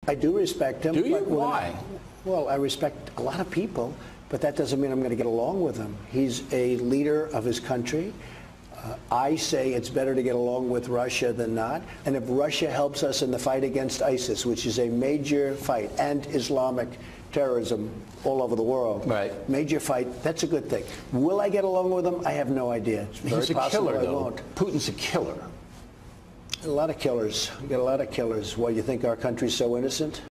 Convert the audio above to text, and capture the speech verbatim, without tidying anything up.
I do respect him. Do you? But Why? I, well, I respect a lot of people, but that doesn't mean I'm going to get along with him. He's a leader of his country. Uh, I say it's better to get along with Russia than not. And if Russia helps us in the fight against ISIS, which is a major fight, and Islamic terrorism all over the world, right. major fight, that's a good thing. Will I get along with him? I have no idea. It's very He's a possible killer, I though. won't. Putin's a killer. A lot of killers. We got a lot of killers. Why, you think our country's so innocent?